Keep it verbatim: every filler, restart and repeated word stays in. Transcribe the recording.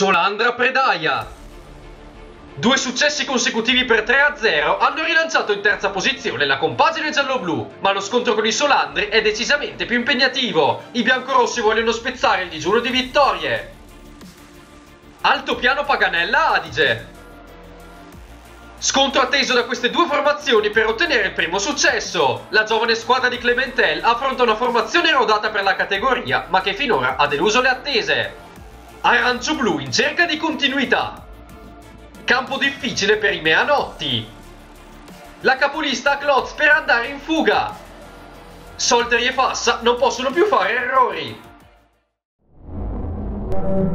Solandra Predaia. Due successi consecutivi per tre a zero hanno rilanciato in terza posizione la compagine giallo-blu, ma lo scontro con i Solandri è decisamente più impegnativo. I biancorossi vogliono spezzare il digiuno di vittorie. Altopiano Paganella Adige. Scontro atteso da queste due formazioni per ottenere il primo successo. La giovane squadra di Clementel affronta una formazione rodata per la categoria, ma che finora ha deluso le attese. Arancio-blu in cerca di continuità. Campo difficile per i Meanotti. La capolista Klotz per andare in fuga. Solteri e Fassa non possono più fare errori.